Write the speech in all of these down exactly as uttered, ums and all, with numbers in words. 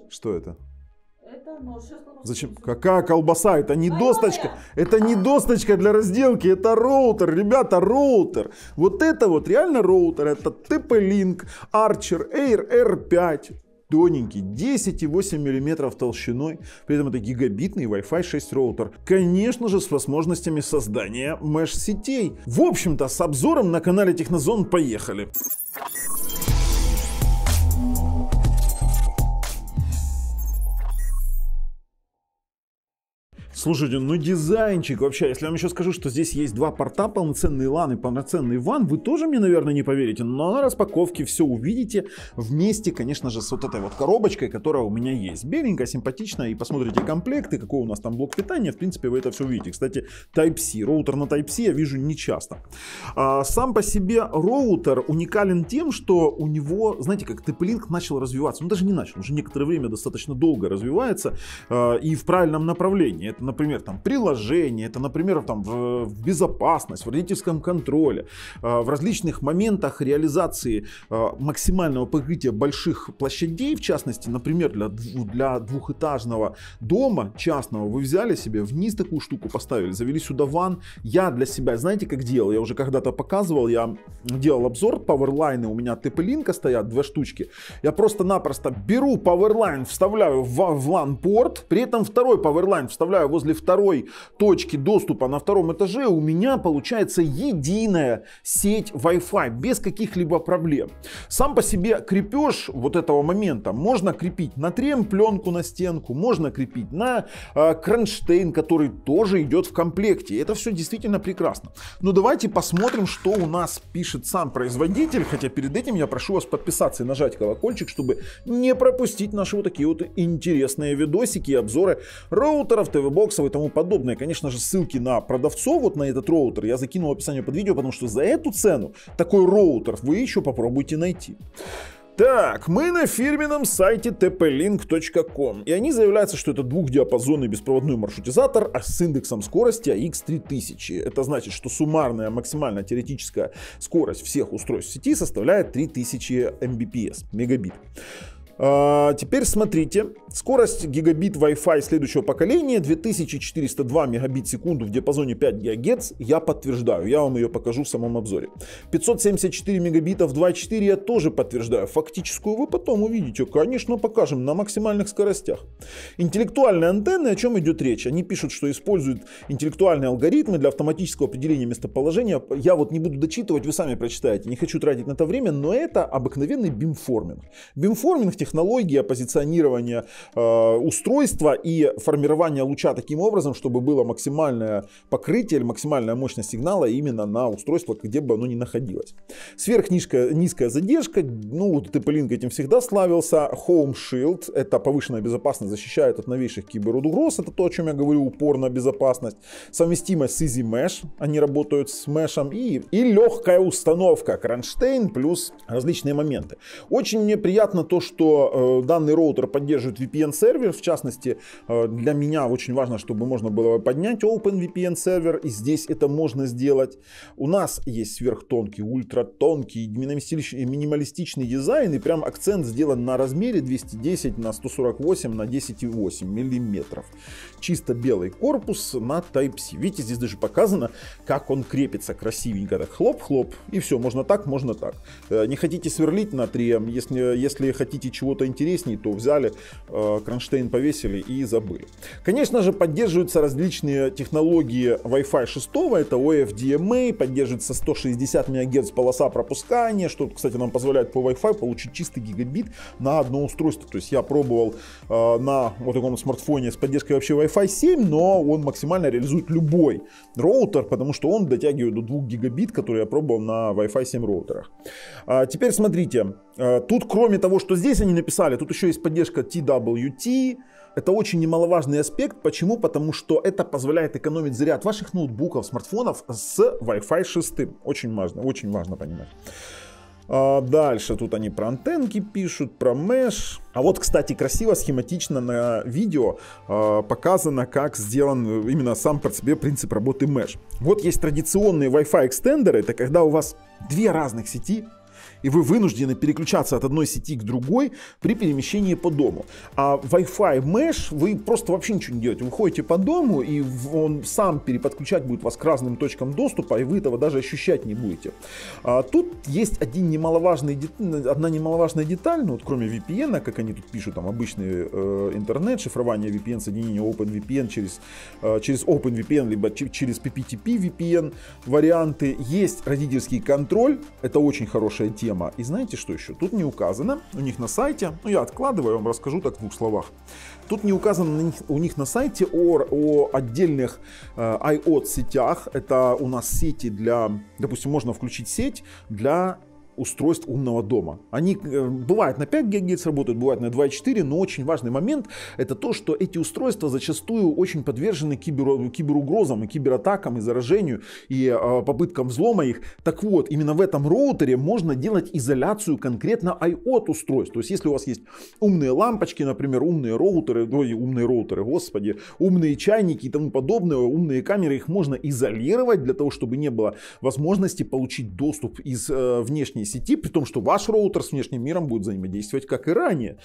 Что это? Это нож. Зачем? Какая колбаса? Это не досточка. Это не досточка для разделки. Это роутер. Ребята, роутер. Вот это вот реально роутер. Это ти пи-Link Archer Air эр пять. Тоненький, десять и восемь миллиметров толщиной, при этом это гигабитный Wi-Fi шесть роутер. Конечно же, с возможностями создания меш-сетей. В общем-то, с обзором на канале Технозон поехали. Слушайте, ну дизайнчик вообще, если я вам еще скажу, что здесь есть два порта, полноценный лан и полноценный ван, вы тоже мне, наверное, не поверите, но на распаковке все увидите вместе, конечно же, с вот этой вот коробочкой, которая у меня есть. Беленькая, симпатичная, и посмотрите комплекты, какой у нас там блок питания, в принципе, вы это все увидите. Кстати, Type-C, роутер на Type-C я вижу нечасто. А, сам по себе роутер уникален тем, что у него, знаете, как ти пи-Link начал развиваться, ну даже не начал, уже некоторое время достаточно долго развивается, а, и в правильном направлении. Это, например, там приложение, это, например, там в, в безопасность, в родительском контроле, э, в различных моментах реализации э, максимального покрытия больших площадей, в частности, например, для, для двухэтажного дома частного вы взяли себе вниз такую штуку, поставили, завели сюда ван. Я для себя, знаете, как делал? Я уже когда-то показывал, я делал обзор, пауэрлайны у меня ти пи-Link стоят, две штучки. Я просто-напросто беру пауэрлайн, вставляю в, в лан-порт, при этом второй пауэрлайн вставляю возле второй точки доступа на втором этаже, у меня получается единая сеть Wi-Fi без каких-либо проблем. Сам по себе крепеж вот этого момента можно крепить на трем пленку на стенку, можно крепить на э, кронштейн, который тоже идет в комплекте. Это все действительно прекрасно. Но давайте посмотрим, что у нас пишет сам производитель, хотя перед этим я прошу вас подписаться и нажать колокольчик, чтобы не пропустить наши вот такие вот интересные видосики и обзоры роутеров, ТВ-боксов и тому подобное. Конечно же, ссылки на продавцов вот на этот роутер я закинул в описание под видео, потому что за эту цену такой роутер вы еще попробуйте найти. Так, мы на фирменном сайте ти пи линк точка ком, и они заявляются, что это двухдиапазонный беспроводной маршрутизатор с индексом скорости эй икс три тысячи. Это значит, что суммарная максимальная теоретическая скорость всех устройств сети составляет три тысячи мбпс, мегабит. А, теперь смотрите, скорость гигабит Wi-Fi следующего поколения две тысячи четыреста два мегабит в секунду в диапазоне пять гигагерц, я подтверждаю, я вам ее покажу в самом обзоре. пятьсот семьдесят четыре мегабита в два точка четыре я тоже подтверждаю, фактическую вы потом увидите, конечно, покажем на максимальных скоростях. Интеллектуальные антенны, о чем идет речь? Они пишут, что используют интеллектуальные алгоритмы для автоматического определения местоположения. Я вот не буду дочитывать, вы сами прочитаете, не хочу тратить на это время, но это обыкновенный бимформинг. Бимформинг технология технология позиционирования э, устройства и формирования луча таким образом, чтобы было максимальное покрытие или максимальная мощность сигнала именно на устройство, где бы оно ни находилось. Сверхнизкая низкая задержка, ну, ти пи-Link этим всегда славился. Home Shield, это повышенная безопасность, защищает от новейших киберугроз, это то, о чем я говорю, упор на безопасность. Совместимость с Easy Mesh, они работают с мешем, и, и легкая установка, кронштейн плюс различные моменты. Очень мне приятно то, что данный роутер поддерживает ви пи эн-сервер, в частности, для меня очень важно, чтобы можно было поднять OpenVPN сервер, и здесь это можно сделать. У нас есть сверхтонкий, ультратонкий, минималистичный дизайн, и прям акцент сделан на размере двести десять на сто сорок восемь на десять и восемь миллиметров. Чисто белый корпус на Type-C. Видите, здесь даже показано, как он крепится красивенько. Так хлоп-хлоп, и все, можно так, можно так. Не хотите сверлить натрием, если, если хотите чего чего-то интереснее, то взяли, э, кронштейн повесили и забыли. Конечно же, поддерживаются различные технологии Wi-Fi шесть, это о эф ди эм эй, поддерживается сто шестьдесят мегагерц полоса пропускания, что, кстати, нам позволяет по Wi-Fi получить чистый гигабит на одно устройство. То есть я пробовал э, на вот таком смартфоне с поддержкой вообще Wi-Fi семь, но он максимально реализует любой роутер, потому что он дотягивает до двух гигабит, которые я пробовал на Wi-Fi семь роутерах. А теперь смотрите, э, тут кроме того, что здесь они написали, тут еще есть поддержка ти дабл ю ти. Это очень немаловажный аспект. Почему? Потому что это позволяет экономить заряд ваших ноутбуков, смартфонов с Wi-Fi шесть. Очень важно, очень важно понимать. А дальше тут они про антенки пишут, про меш. А вот, кстати, красиво, схематично на видео э, показано, как сделан именно сам по себе принцип работы меш. Вот есть традиционные Wi-Fi экстендеры. Это когда у вас две разных сети, и вы вынуждены переключаться от одной сети к другой при перемещении по дому. А Wi-Fi Mesh вы просто вообще ничего не делаете. Вы ходите по дому, и он сам переподключать будет вас к разным точкам доступа, и вы этого даже ощущать не будете. А тут есть один немаловажный, одна немаловажная деталь, ну вот кроме ви пи эн, как они тут пишут, там обычный э, интернет, шифрование ви пи эн, соединение OpenVPN через, э, через OpenVPN, либо через пи пи ти пи ви пи эн варианты. Есть родительский контроль, это очень хорошая тема. И знаете что еще? Тут не указано у них на сайте, ну я откладываю, я вам расскажу так в двух словах. Тут не указано у них на сайте о, о отдельных э, ай о ти сетях. Это у нас сети для, допустим, можно включить сеть для устройств умного дома. Они э, бывают на пять гигагерц работают, бывают на два и четыре, но очень важный момент это то, что эти устройства зачастую очень подвержены кибер, киберугрозам и кибератакам и заражению и э, попыткам взлома их. Так вот, именно в этом роутере можно делать изоляцию конкретно ай о ти устройств. То есть, если у вас есть умные лампочки, например, умные роутеры, ой, умные роутеры, господи, умные чайники и тому подобное, умные камеры, их можно изолировать для того, чтобы не было возможности получить доступ из э, внешней сети, при том, что ваш роутер с внешним миром будет взаимодействовать, как и ранее.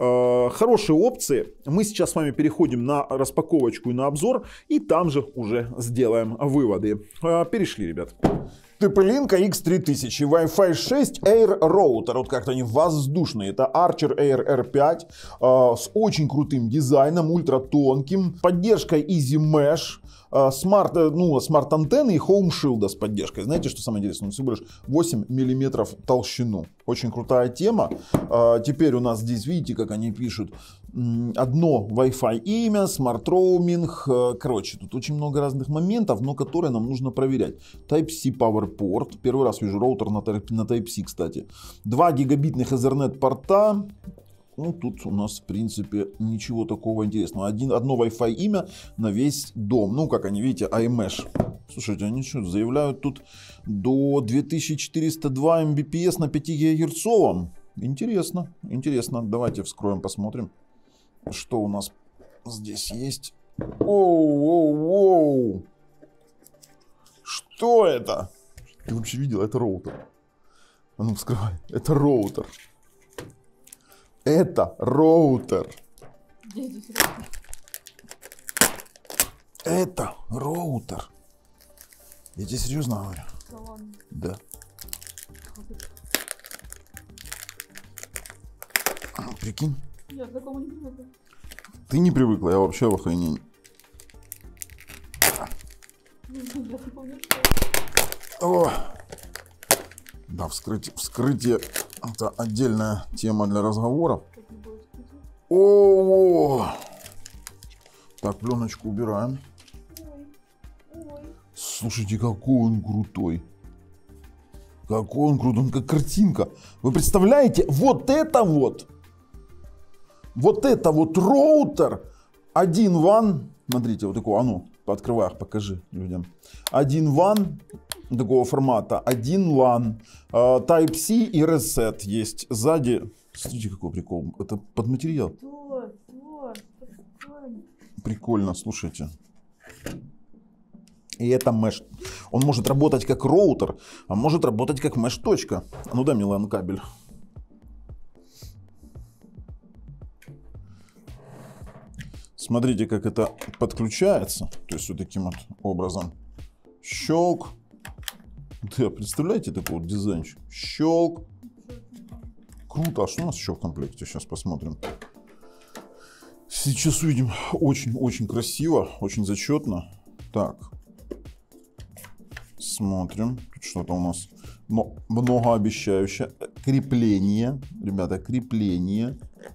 Хорошие опции. Мы сейчас с вами переходим на распаковочку и на обзор, и там же уже сделаем выводы. Перешли, ребят. ти пи-Link икс три тысячи, Wi-Fi шесть Air Router, вот как-то они воздушные, это Archer Air эр пять э, с очень крутым дизайном, ультратонким, поддержкой Easy Mesh, смарт, ну, смарт-антенны и Home Shield с поддержкой. Знаете, что самое интересное? Он всего лишь восемь миллиметров толщину. Очень крутая тема. Теперь у нас здесь, видите, как они пишут, одно Wi-Fi имя, смарт-роуминг. Короче, тут очень много разных моментов, но которые нам нужно проверять. Type-C PowerPort. Первый раз вижу роутер на Type-C, кстати. два гигабитных Ethernet порта. Ну, тут у нас, в принципе, ничего такого интересного. Один, одно Wi-Fi имя на весь дом. Ну, как они, видите, iMesh. Слушайте, они что, заявляют тут до две тысячи четыреста два эм би пи эс на пяти гигагерцовом. Интересно, интересно. Давайте вскроем, посмотрим, что у нас здесь есть. Оу-оу-оу. Что это? Ты вообще видел? Это роутер. А ну, вскрывай. Это роутер. Это роутер. Это роутер. Я тебе серьезно говорю? Да. Прикинь. Я к такому не привыкла. Ты не привыкла, я вообще в охренении. О! Да, вскрытие, вскрытие это отдельная тема для разговоров. О, так, пленочку убираем. Слушайте, какой он крутой. Какой он крутой, он как картинка. Вы представляете, вот это вот. Вот это вот роутер. Один ван. Смотрите, вот такой, а ну, пооткрывай, покажи людям. Один ван. Такого формата, один лан, Type-C и Reset есть сзади. Смотрите, какой прикол, это под материал. Прикольно, слушайте. И это Mesh. Он может работать как роутер, а может работать как Mesh точка. Ну дай мне лан кабель. Смотрите, как это подключается. То есть вот таким вот образом. Щелк. Да, представляете такой вот дизайнчик? Щелк. Круто. А что у нас еще в комплекте? Сейчас посмотрим. Сейчас увидим. Очень-очень красиво. Очень зачетно. Так. Смотрим. Тут что-то у нас многообещающее. Крепление. Ребята, крепление.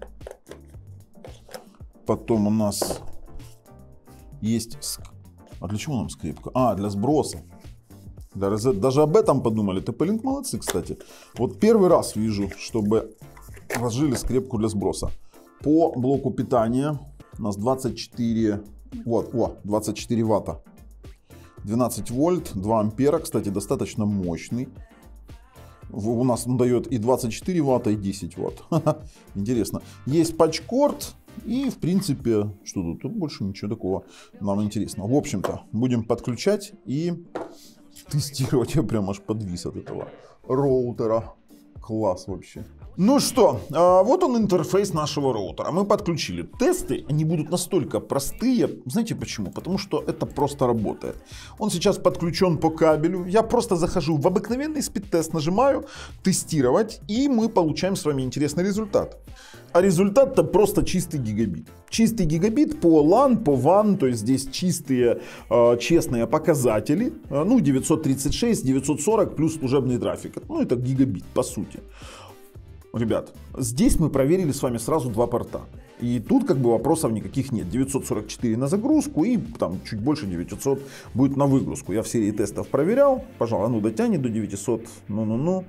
Потом у нас есть... А для чего нам скрепка? А, для сброса. Даже об этом подумали. ти пи-Link молодцы, кстати. Вот первый раз вижу, чтобы разжили скрепку для сброса. По блоку питания у нас двадцать четыре, вот, о, двадцать четыре ватта. двенадцать вольт, два ампера, кстати, достаточно мощный. У нас он дает и двадцать четыре ватта, и десять ватт. Интересно. Есть патчкорд. И, в принципе, что тут? Тут больше ничего такого нам интересного. В общем-то, будем подключать и... тестировать. Я прям аж подвис от этого роутера. Класс вообще. Ну что, вот он интерфейс нашего роутера. Мы подключили. Тесты, они будут настолько простые. Знаете почему? Потому что это просто работает. Он сейчас подключен по кабелю. Я просто захожу в обыкновенный спид-тест, нажимаю тестировать, и мы получаем с вами интересный результат. А результат-то просто чистый гигабит. Чистый гигабит по лан, по ван, то есть здесь чистые, э, честные показатели. Ну, девятьсот тридцать шесть, девятьсот сорок плюс служебный трафик. Ну, это гигабит по сути. Ребят, здесь мы проверили с вами сразу два порта. И тут как бы вопросов никаких нет. девятьсот сорок четыре на загрузку и там чуть больше девятьсот будет на выгрузку. Я в серии тестов проверял. Пожалуй, ну дотянет до девятисот. Ну-ну-ну.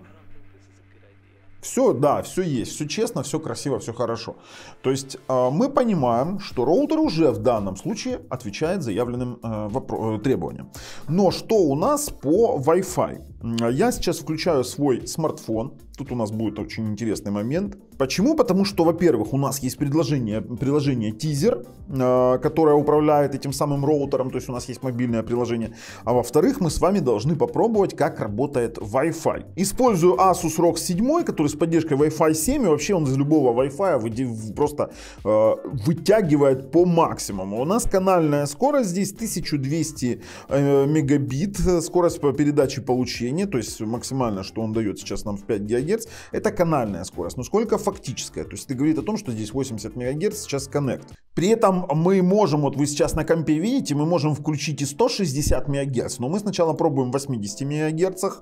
Все, да, все есть, все честно, все красиво, все хорошо. То есть э, мы понимаем, что роутер уже в данном случае отвечает заявленным э, вопро- требованиям. Но что у нас по Wi-Fi? Я сейчас включаю свой смартфон. Тут у нас будет очень интересный момент. Почему? Потому что, во-первых, у нас есть приложение, приложение Teaser, э, которое управляет этим самым роутером. То есть у нас есть мобильное приложение. А во-вторых, мы с вами должны попробовать, как работает Wi-Fi. Использую Asus рог семь, который с поддержкой Wi-Fi семь. И вообще он из любого Wi-Fi просто э, вытягивает по максимуму. У нас канальная скорость здесь тысяча двести э, мегабит. Скорость по передаче получения. То есть максимально, что он дает сейчас нам в пять гигагерц. Это канальная скорость. Но сколько фактическая? То есть это говорит о том, что здесь восемьдесят мегагерц сейчас коннект. При этом мы можем, вот вы сейчас на компе видите, мы можем включить и сто шестьдесят мегагерц. Но мы сначала пробуем в восьмидесяти мегагерцах.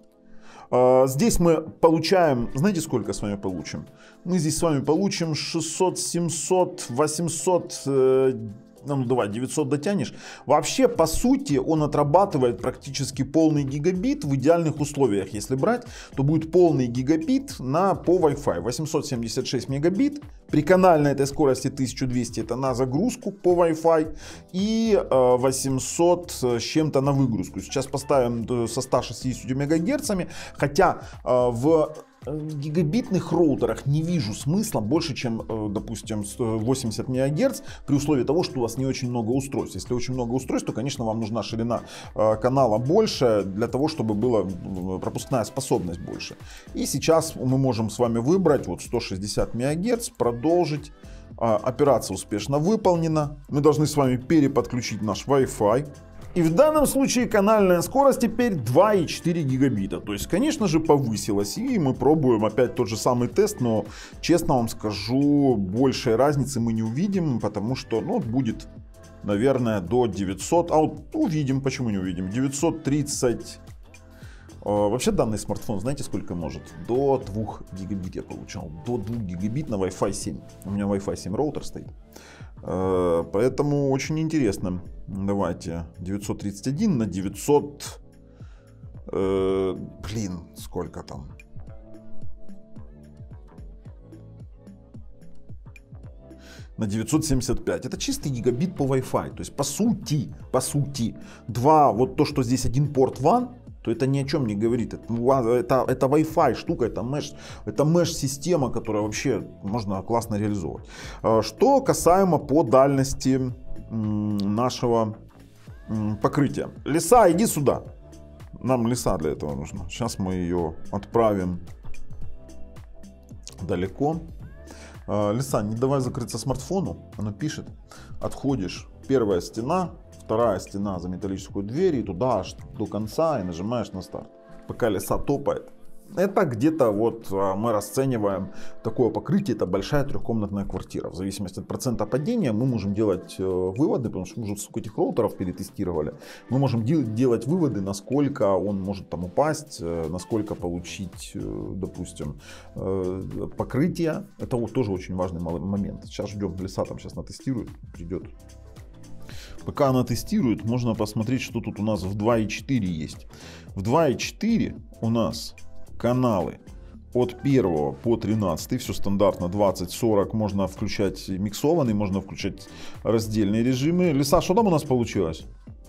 Здесь мы получаем, знаете, сколько с вами получим? Мы здесь с вами получим шестьсот, семьсот, восемьсот, ну давай, девятьсот дотянешь. Вообще, по сути, он отрабатывает практически полный гигабит в идеальных условиях. Если брать, то будет полный гигабит на, по Wi-Fi. восемьсот семьдесят шесть мегабит. При канальной этой скорости тысяча двести это на загрузку по Wi-Fi. И восемьсот с чем-то на выгрузку. Сейчас поставим со ста шестидесятью мегагерцами. Хотя в гигабитных роутерах не вижу смысла больше, чем, допустим, восемьдесят мегагерц, при условии того, что у вас не очень много устройств. Если очень много устройств, то, конечно, вам нужна ширина канала больше, для того, чтобы была пропускная способность больше. И сейчас мы можем с вами выбрать вот сто шестьдесят мегагерц, продолжить. Операция успешно выполнена. Мы должны с вами переподключить наш Wi-Fi. И в данном случае канальная скорость теперь два и четыре гигабита. То есть, конечно же, повысилась. И мы пробуем опять тот же самый тест. Но, честно вам скажу, большей разницы мы не увидим. Потому что, ну, будет, наверное, до девятисот. А вот увидим, почему не увидим. девятьсот тридцать. Вообще данный смартфон, знаете, сколько может? До двух гигабит я получал. До двух гигабит на Wi-Fi семь. У меня Wi-Fi семь роутер стоит. Поэтому очень интересно. Давайте девятьсот тридцать один на девятьсот. Э, блин, сколько там? На девятьсот семьдесят пять. Это чистый гигабит по Wi-Fi. То есть по сути, по сути, два, вот то, что здесь один порт ван, то это ни о чем не говорит. Это, это, это Wi-Fi штука, это mesh, это mesh-система, которая вообще можно классно реализовывать. Что касаемо по дальности нашего покрытия. Лиса, иди сюда. Нам лиса для этого нужна. Сейчас мы ее отправим далеко. Лиса, не давай закрыться смартфону. Оно пишет. Отходишь. Первая стена. Вторая стена за металлическую дверь, и туда аж до конца, и нажимаешь на старт. Пока лиса топает. Это где-то вот мы расцениваем такое покрытие, это большая трехкомнатная квартира. В зависимости от процента падения мы можем делать выводы, потому что мы уже сколько этих роутеров перетестировали. Мы можем делать выводы, насколько он может там упасть, насколько получить, допустим, покрытие. Это вот тоже очень важный момент. Сейчас ждем, лиса там сейчас натестирует, придет. Пока она тестирует, можно посмотреть, что тут у нас в два и четыре есть. В два и четыре у нас каналы от первого по тринадцатый, все стандартно, двадцать сорок, можно включать миксованный, можно включать раздельные режимы. Лиса, что там у нас получилось?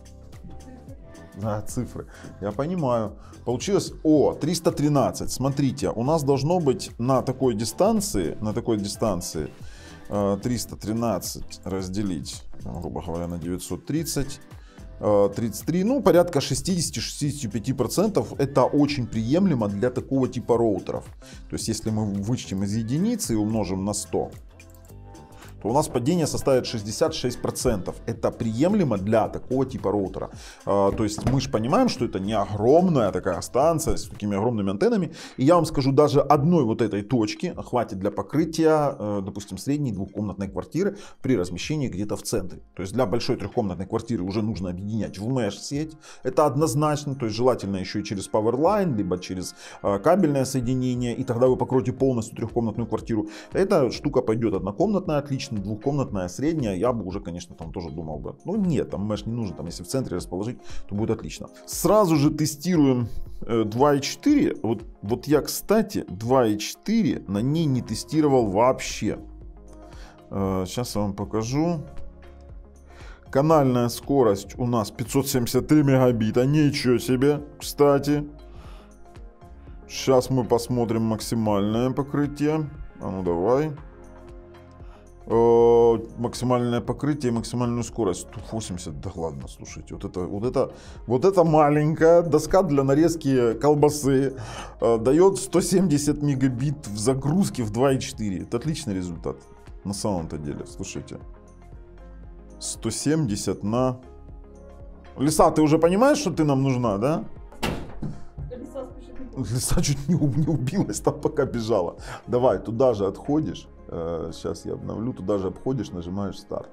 А, цифры, я понимаю. Получилось, о, триста тринадцать, смотрите, у нас должно быть на такой дистанции, на такой дистанции, триста тринадцать разделить, грубо говоря, на девятьсот тридцать, тридцать три, ну порядка шестьдесят-шестьдесят пять процентов это очень приемлемо для такого типа роутеров. То есть если мы вычтем из единицы и умножим на сто, то у нас падение составит шестьдесят шесть процентов. Это приемлемо для такого типа роутера. А, то есть мы же понимаем, что это не огромная такая станция с такими огромными антеннами. И я вам скажу, даже одной вот этой точки хватит для покрытия, допустим, средней двухкомнатной квартиры при размещении где-то в центре. То есть для большой трехкомнатной квартиры уже нужно объединять в меш-сеть. Это однозначно. То есть желательно еще и через Powerline, либо через кабельное соединение. И тогда вы покроете полностью трехкомнатную квартиру. Эта штука пойдет однокомнатная, отлично. Двухкомнатная, средняя, я бы уже, конечно, там тоже думал бы. Ну нет, там меш не нужен, там если в центре расположить, то будет отлично. Сразу же тестируем э, два и четыре. Вот, вот я, кстати, два и четыре на ней не тестировал вообще. Э, сейчас я вам покажу. Канальная скорость у нас пятьсот семьдесят три мегабита. Ничего себе, кстати. Сейчас мы посмотрим максимальное покрытие. А ну давай. Максимальное покрытие и максимальную скорость восемьдесят, да ладно, слушайте, вот это, вот это, вот это маленькая доска для нарезки колбасы э, дает сто семьдесят мегабит в загрузке в два и четыре. Это отличный результат на самом-то деле, слушайте. сто семьдесят на... Лиса, ты уже понимаешь, что ты нам нужна, да? Лиса чуть не, не убилась там, пока бежала. Давай, туда же отходишь. Сейчас я обновлю, туда же обходишь, нажимаешь старт.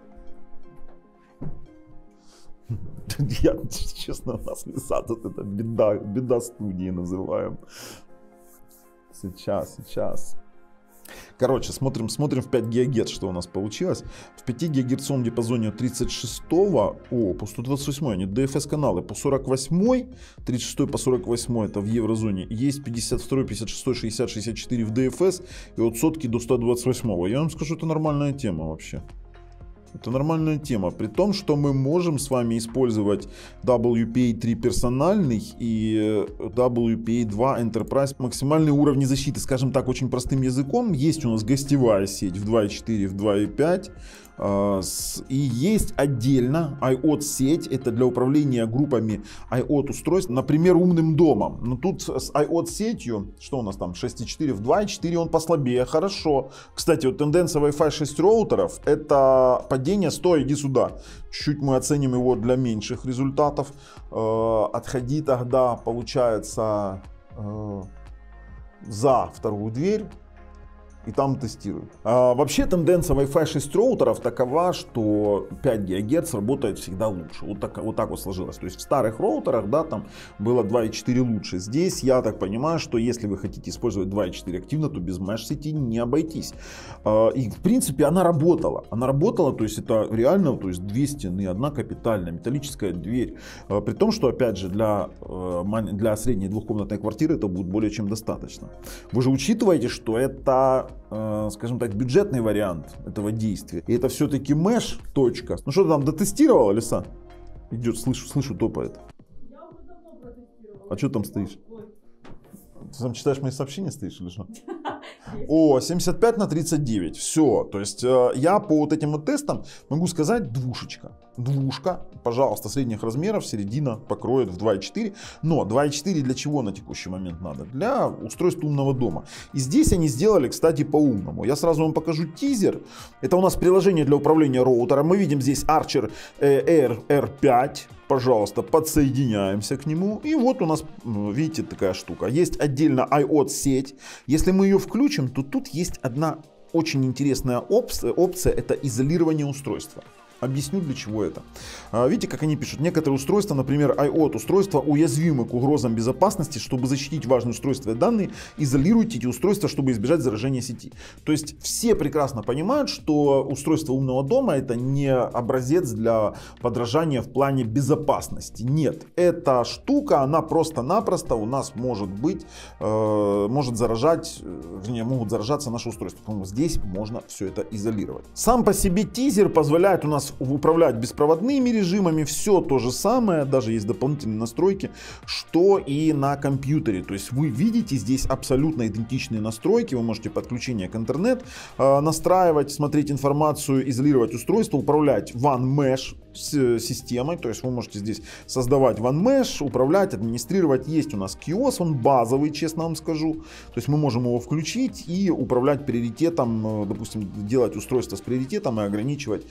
Я, честно, у нас Лиса тут это беда, беда студии называем. Сейчас, сейчас. Короче, смотрим, смотрим в пять гигагерц, что у нас получилось. В пяти гигагерцовом диапазоне от тридцать шестого, о, по сто двадцать восьмой, они ди эф эс каналы, по сорок восьмой, тридцать шестой по сорок восьмой, это в еврозоне, есть пятьдесят второй, пятьдесят шестой, шестьдесят, шестьдесят четыре в ди эф эс и от сотки до сто двадцать восьмого. Я вам скажу, это нормальная тема вообще. Это нормальная тема, при том, что мы можем с вами использовать дабл ю пи эй три персональный и дабл ю пи эй два Enterprise. Максимальные уровни защиты, скажем так, очень простым языком. Есть у нас гостевая сеть в два и четыре, в два и пять. И есть отдельно ай о ти сеть, это для управления группами ай о ти устройств, например, умным домом. Но тут с ай о ти сетью, что у нас там, шесть и четыре, в два и четыре он послабее, хорошо. Кстати, вот тенденция Wi-Fi шесть роутеров, это падение сто, иди сюда. Чуть мы оценим его для меньших результатов. Отходи тогда, получается, за вторую дверь. И там тестируют. А, вообще тенденция Wi-Fi шесть роутеров такова, что пять гигагерц работает всегда лучше. Вот так, вот так вот сложилось. То есть в старых роутерах, да, там было два и четыре лучше. Здесь я так понимаю, что если вы хотите использовать два и четыре активно, то без меш-сети не обойтись. А, и в принципе она работала. Она работала, то есть это реально, то есть две стены, одна капитальная, металлическая дверь. А, при том, что опять же для, для средней двухкомнатной квартиры это будет более чем достаточно. Вы же учитываете, что это, скажем так, бюджетный вариант этого действия. И это все-таки меш точка. Ну что ты там дотестировала, Лиса? Идет, слышу, слышу, топает. Я уже давно протестировала. А что там стоишь? Ты там читаешь мои сообщения, стоишь или что? О, семьдесят пять на тридцать девять. Все. То есть я по вот этим вот тестам могу сказать двушечка. Двушка, пожалуйста, средних размеров, середина покроет в два и четыре. Но два и четыре для чего на текущий момент надо? Для устройства умного дома. И здесь они сделали, кстати, по-умному. Я сразу вам покажу тизер. Это у нас приложение для управления роутером. Мы видим здесь Archer Air эр пять. Пожалуйста, подсоединяемся к нему. И вот у нас, видите, такая штука. Есть отдельно ай о ти сеть. Если мы ее включим, то тут есть одна очень интересная опция. опция это изолирование устройства. Объясню, для чего это. Видите, как они пишут. Некоторые устройства, например, ай о ти устройства, уязвимы к угрозам безопасности. Чтобы защитить важные устройства и данные, изолируйте эти устройства, чтобы избежать заражения сети. То есть все прекрасно понимают, что устройство умного дома это не образец для подражания в плане безопасности. Нет, эта штука, она просто-напросто у нас может быть, э, может заражать, вернее, могут заражаться наши устройства. Поэтому здесь здесь можно все это изолировать. Сам по себе тизер позволяет у нас управлять беспроводными режимами, все то же самое, даже есть дополнительные настройки, что и на компьютере. То есть вы видите здесь абсолютно идентичные настройки, вы можете подключение к интернету э, настраивать, смотреть информацию, изолировать устройство, управлять ван меш системой, то есть вы можете здесь создавать ван меш, управлять, администрировать. Есть у нас киос, он базовый, честно вам скажу, то есть мы можем его включить и управлять приоритетом, допустим, делать устройство с приоритетом и ограничивать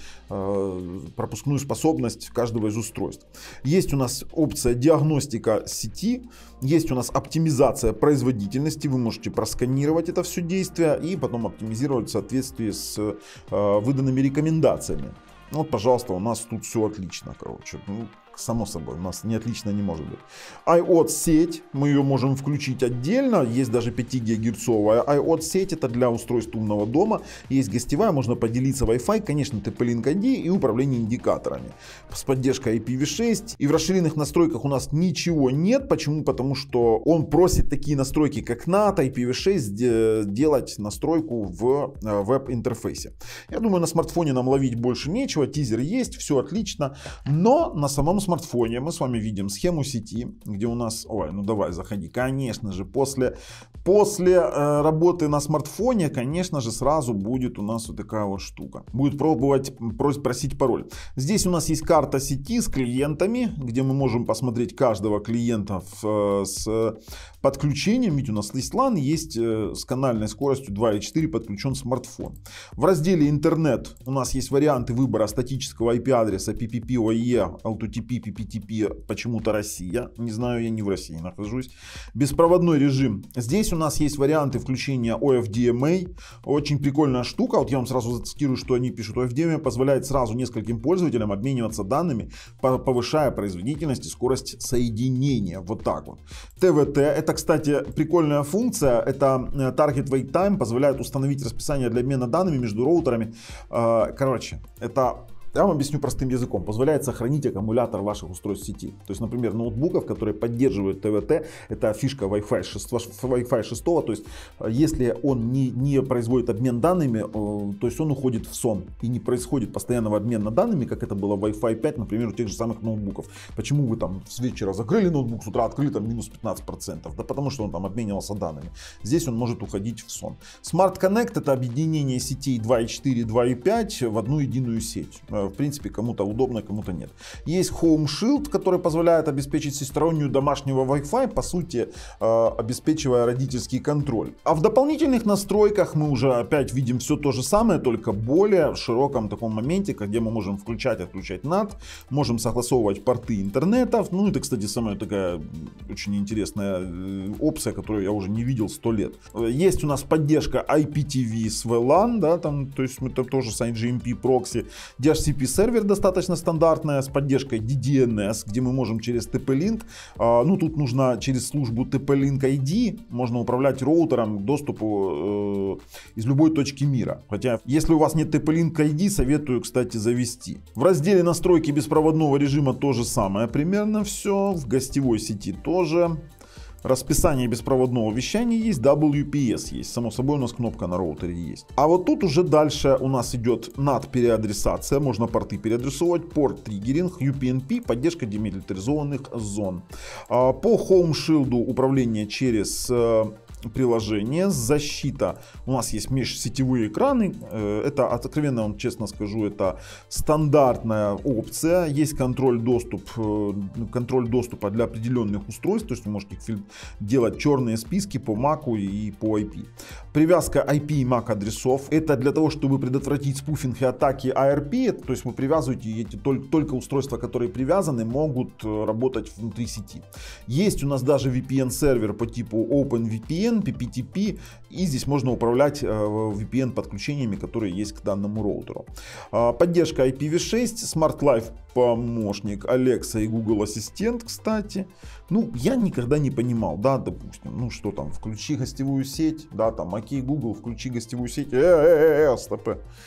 э, пропускную способность каждого из устройств. Есть у нас опция диагностика сети, есть у нас оптимизация производительности, вы можете просканировать это все действие и потом оптимизировать в соответствии с э, выданными рекомендациями. Вот, пожалуйста, у нас тут все отлично, короче. Ну, само собой, у нас не отлично не может быть. ай о ти сеть, мы ее можем включить отдельно, есть даже пятигигагерцовая ай о ти сеть, это для устройств умного дома, есть гостевая, можно поделиться Wi-Fi, конечно, ти пи линк ай ди и управление индикаторами. С поддержкой ай пи ви шесть, и в расширенных настройках у нас ничего нет, почему? Потому что он просит такие настройки, как нат, ай пи ви шесть, делать настройку в веб-интерфейсе. Я думаю, на смартфоне нам ловить больше нечего, тизер есть, все отлично, но на самом смартфоне мы с вами видим схему сети, где у нас, ой, ну давай заходи, конечно же, после, после э, работы на смартфоне, конечно же, сразу будет у нас вот такая вот штука, будет пробовать просить пароль. Здесь у нас есть карта сети с клиентами, где мы можем посмотреть каждого клиента в, с подключением, ведь у нас есть лан, есть э, с канальной скоростью два и четыре подключен смартфон. В разделе интернет у нас есть варианты выбора статического ай пи адреса пи пи пи о и и, эл ти ти пи, пи пи ти пи, почему-то Россия, не знаю, я не в России нахожусь. Беспроводной режим. Здесь у нас есть варианты включения о эф ди эм эй, очень прикольная штука, вот я вам сразу зацитирую, что они пишут. о эф ди эм эй позволяет сразу нескольким пользователям обмениваться данными, повышая производительность и скорость соединения, вот так вот. ти ви ти, это, кстати, прикольная функция, это Target Wait Time, позволяет установить расписание для обмена данными между роутерами, короче, это... Я вам объясню простым языком. Позволяет сохранить аккумулятор ваших устройств сети. То есть, например, ноутбуков, которые поддерживают ти ви ти, это фишка Wi-Fi шесть. То есть, если он не, не производит обмен данными, то есть он уходит в сон. И не происходит постоянного обмена данными, как это было в Wi-Fi пять, например, у тех же самых ноутбуков. Почему вы там с вечера закрыли ноутбук, с утра открыли, там минус пятнадцать процентов? Да потому что он там обменивался данными. Здесь он может уходить в сон. Smart Connect — это объединение сетей два и четыре, два и пять в одну единую сеть. В принципе, кому-то удобно, кому-то нет. Есть Home Shield, который позволяет обеспечить всестороннюю домашнего Wi-Fi, по сути, э, обеспечивая родительский контроль. А в дополнительных настройках мы уже опять видим все то же самое, только более широком таком моменте, где мы можем включать и отключать нат, можем согласовывать порты интернетов. Ну, это, кстати, самая такая очень интересная опция, которую я уже не видел сто лет. Есть у нас поддержка ай пи ти ви с ви лан, да, там, то есть это тоже с ай джи эм пи прокси, ди эйч си пи сервер достаточно стандартная с поддержкой ди ди эн эс, где мы можем через ти пи линк, ну тут нужно через службу ти пи линк ай ди, можно управлять роутером к доступу э, из любой точки мира. Хотя, если у вас нет ти пи линк ай ди, советую, кстати, завести. В разделе настройки беспроводного режима то же самое примерно все, в гостевой сети тоже. Расписание беспроводного вещания есть, дабл ю пи эс есть, само собой у нас кнопка на роутере есть. А вот тут уже дальше у нас идет нат переадресация, можно порты переадресовать, порт триггеринг, ю пи эн пи, поддержка демилитаризованных зон. По Home Shield управление через приложение, защита, у нас есть межсетевые экраны, это, откровенно вам честно скажу, это стандартная опция, есть контроль, доступ, контроль доступа для определенных устройств, то есть вы можете делать черные списки по Mac и по ай пи. Привязка ай пи и Mac адресов, это для того, чтобы предотвратить спуфинг и атаки эй ар пи, то есть вы привязываете эти, только, только устройства, которые привязаны, могут работать внутри сети. Есть у нас даже ви пи эн сервер по типу OpenVPN, пи пи ти пи, и здесь можно управлять ви пи эн подключениями, которые есть к данному роутеру. Поддержка ай пи ви шесть, Smart Life помощник, Alexa и Google Ассистент, кстати. Ну, я никогда не понимал, да, допустим, ну что там, включи гостевую сеть, да, там, окей, Google, включи гостевую сеть, э-э-э, стоп,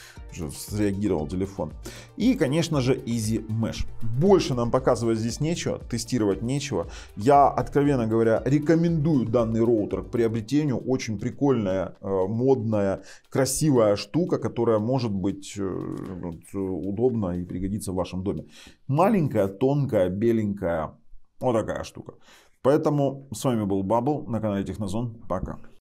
среагировал телефон. И, конечно же, Easy Mesh. Больше нам показывать здесь нечего, тестировать нечего. Я, откровенно говоря, рекомендую данный роутер к приобретению. Очень прикольный. прикольная, модная, красивая штука, которая может быть удобна и пригодится в вашем доме. Маленькая, тонкая, беленькая. Вот такая штука. Поэтому с вами был Бабл на канале Технозон. Пока.